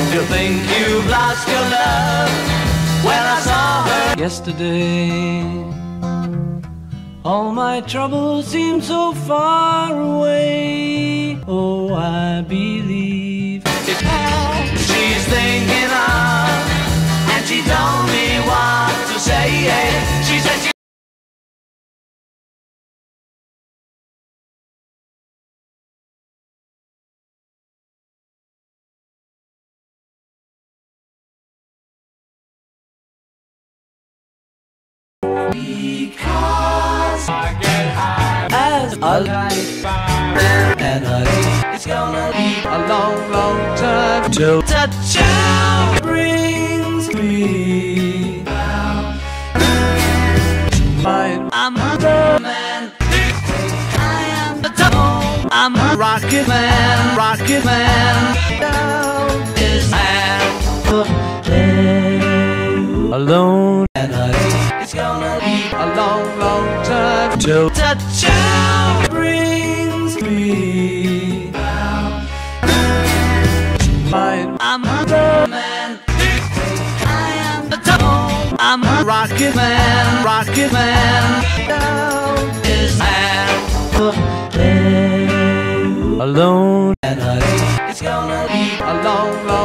You think you've lost your love? Well, I saw her yesterday. All my troubles seem so far away. Oh, I believe she's thinking of, and she told me what to say. She said she because I get high as a kite, and it's gonna be a long, long time till touchdown brings me down. I'm the man, I am the top. I'm a rocket man, rocket man. Down is man alone, and it's gonna be a long, long time till touchdown brings me down. I'm the man, I am the top. I'm a rocket man, rocket man. Down is man alone, and it's gonna be a long, long